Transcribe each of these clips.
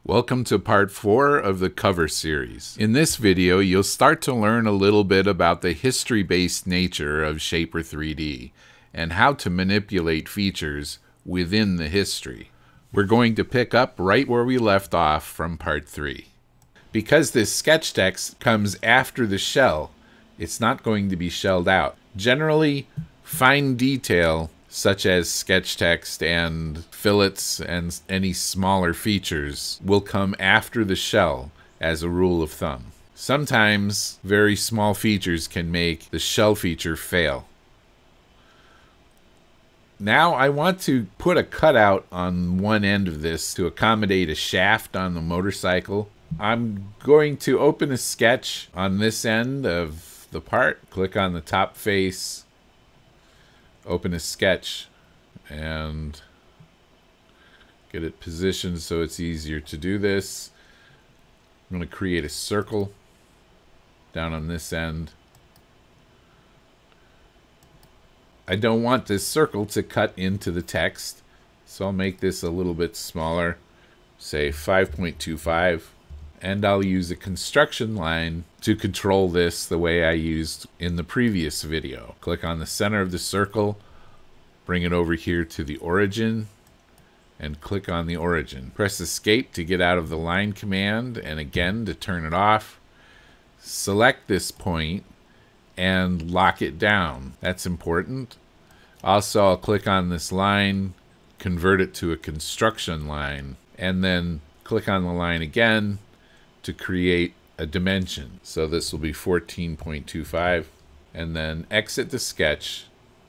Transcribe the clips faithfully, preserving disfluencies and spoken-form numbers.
Welcome to part four of the cover series. In this video, you'll start to learn a little bit about the history-based nature of Shapr three D and how to manipulate features within the history. We're going to pick up right where we left off from part three. Because this sketch text comes after the shell, it's not going to be shelled out. Generally, fine detail such as sketch text and fillets and any smaller features will come after the shell as a rule of thumb. Sometimes very small features can make the shell feature fail. Now I want to put a cutout on one end of this to accommodate a shaft on the motorcycle. I'm going to open a sketch on this end of the part, click on the top face, open a sketch, and get it positioned so it's easier to do this. I'm going to create a circle down on this end. I don't want this circle to cut into the text, so I'll make this a little bit smaller, say five point two five, and I'll use a construction line to control this the way I used in the previous video. Click on the center of the circle, bring it over here to the origin, and click on the origin. Press escape to get out of the line command, and again to turn it off. Select this point and lock it down. That's important. Also, I'll click on this line, convert it to a construction line, and then click on the line again to create a dimension. So this will be fourteen point two five, and then exit the sketch.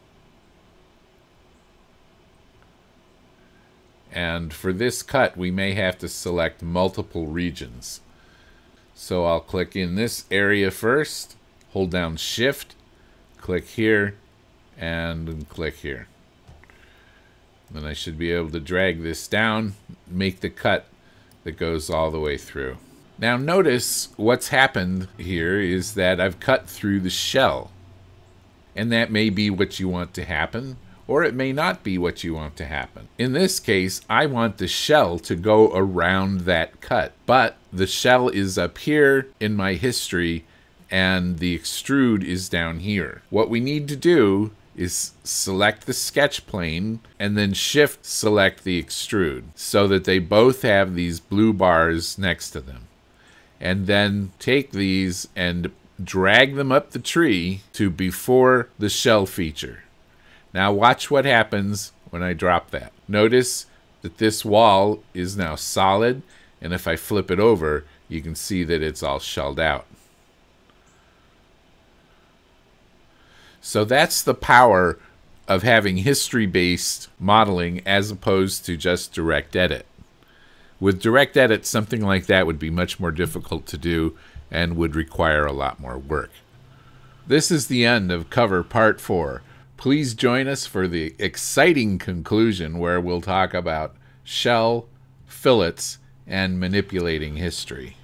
And for this cut, we may have to select multiple regions. So I'll click in this area first, hold down Shift, click here, and click here. Then I should be able to drag this down, make the cut that goes all the way through. Now notice what's happened here is that I've cut through the shell. And that may be what you want to happen, or it may not be what you want to happen. In this case, I want the shell to go around that cut, but the shell is up here in my history and the extrude is down here. What we need to do is select the sketch plane and then shift select the extrude so that they both have these blue bars next to them. And then take these and drag them up the tree to before the shell feature. Now watch what happens when I drop that. Notice that this wall is now solid, and if I flip it over, you can see that it's all shelled out. So that's the power of having history-based modeling as opposed to just direct edit. With direct edit, something like that would be much more difficult to do and would require a lot more work. This is the end of cover part four. Please join us for the exciting conclusion where we'll talk about shell, fillets, and manipulating history.